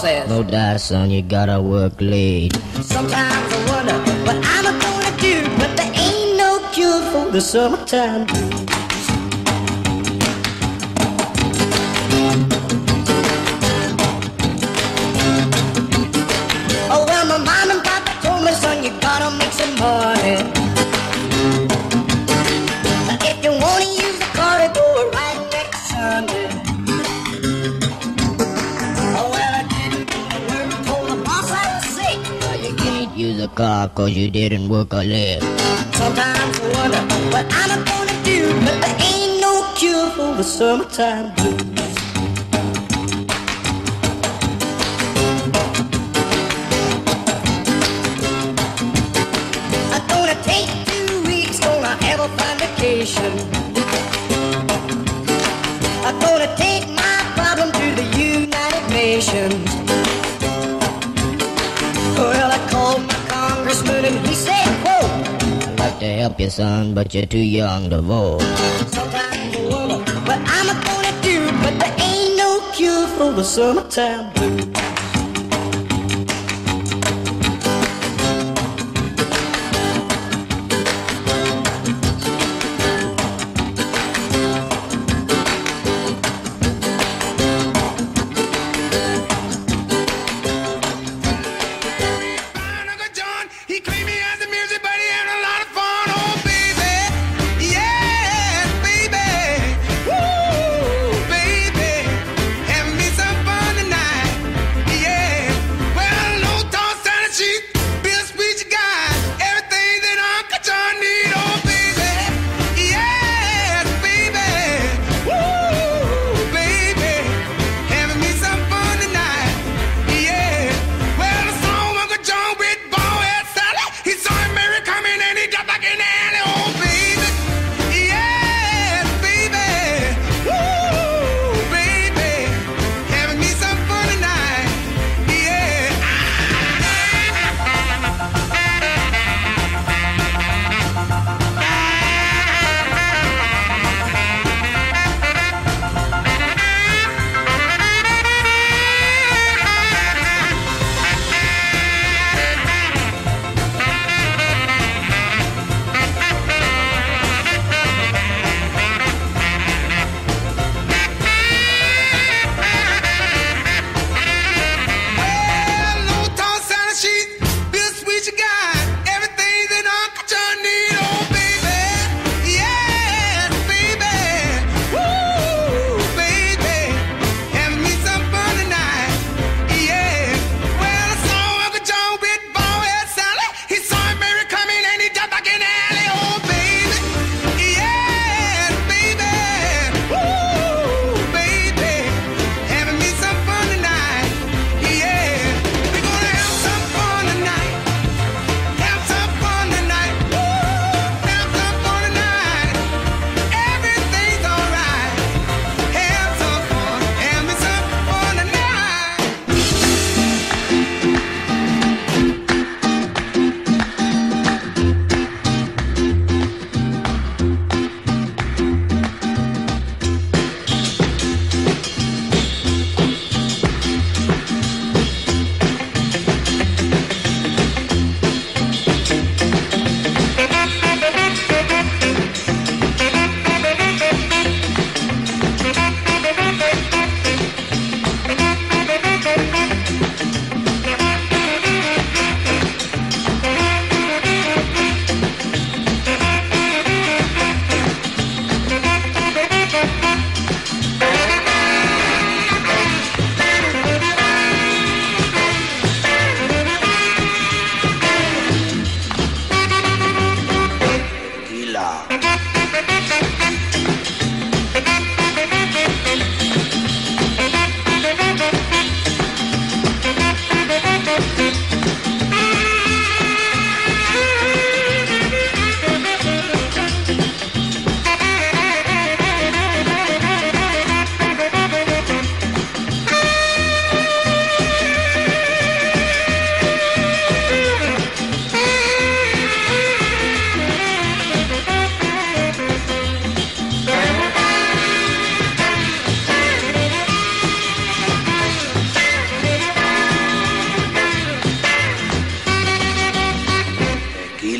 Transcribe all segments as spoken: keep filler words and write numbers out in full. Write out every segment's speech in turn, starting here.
says, no doubt, son, you gotta work late. sometimes I wonder what I'm gonna do, but there ain't no cure for the summertime blues. Oh, well, my mom and papa told me, son, you gotta make some money. If you wanna use the car to go right next Sunday. Oh, well, I didn't go to work, told the boss I was sick. Well, you can't use a car cause you didn't work a lick. Sometimes I wonder what I'm gonna do, but there ain't no cure for the summertime blues. I'm gonna take two weeks, gonna have a fine vacation. I'm gonna take my problem to the United Nations. Well, I called my congressman and he said, quote, I'd like to help you, son, but you're too young to vote. sometimes I wonder what I'm gonna do, but there ain't no cure for the summertime blues. Uncle John, he claimed me as a music buddy and a lot of fun. Oh, baby, yes, baby, woo, baby, having me some fun tonight.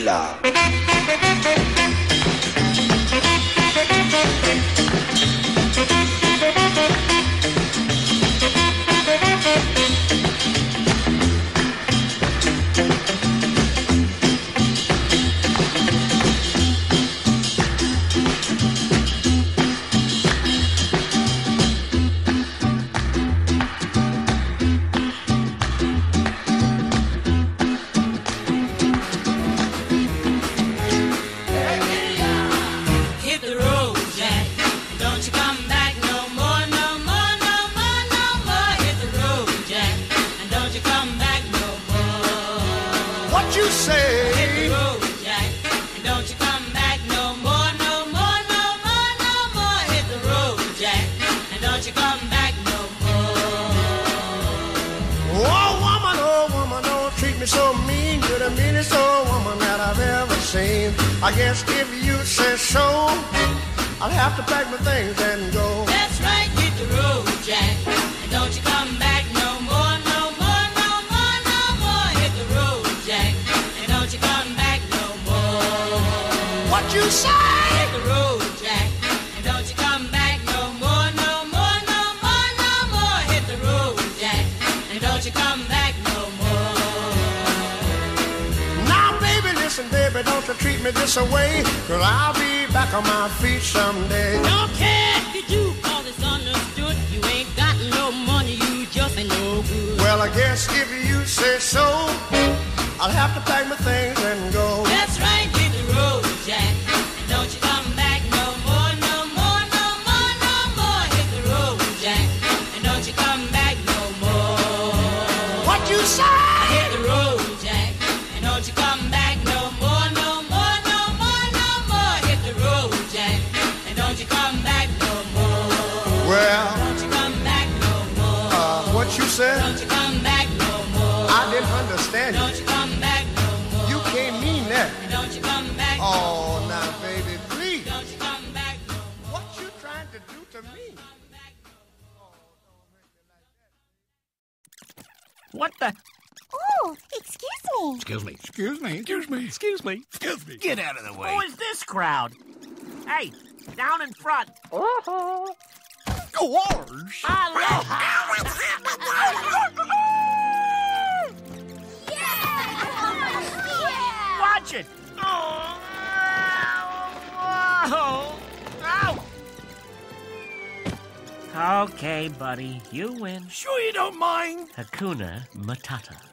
ya. I guess if you say so, I'll have to pack my things and go. That's right, hit the road, Jack. And don't you come back no more, no more, no more, no more. Hit the road, Jack. And don't you come back no more. What you say? Hit the road, Jack. And don't you come back no more, no more, no more, no more. Hit the road, Jack. And don't you come back no more. Now, baby, listen, baby, don't you treat me this away, 'cause I'll be back on my feet someday. Don't care if you do, 'cause it's understood. You ain't got no money, you just ain't no good. Well, I guess if you say so, I'll have to pack my things and go. That's right, hit the road, Jack. And don't you come back no more, no more, no more, no more. Hit the road, Jack. And don't you come back no more. What you say? Hit the road, Jack. And don't you come back no more, no more, no more, no more. Hit the road, Jack. And don't you come back no more. Well, don't you come back no more. Uh, what you said? Don't you come back no more. I didn't understand Don't you come back no more. You can't mean that. And don't you come back no Oh, more. now, baby, please. Don't you come back no more. What you trying to do to me? What the? Oh, excuse me. Excuse me. Excuse me. Excuse me. Excuse me. Excuse me. Get out of the way. Who is this crowd? Hey, down in front. Oh, orange. Watch it. Oh. Ow. Okay, buddy, you win. Sure you don't mind? Hakuna Matata.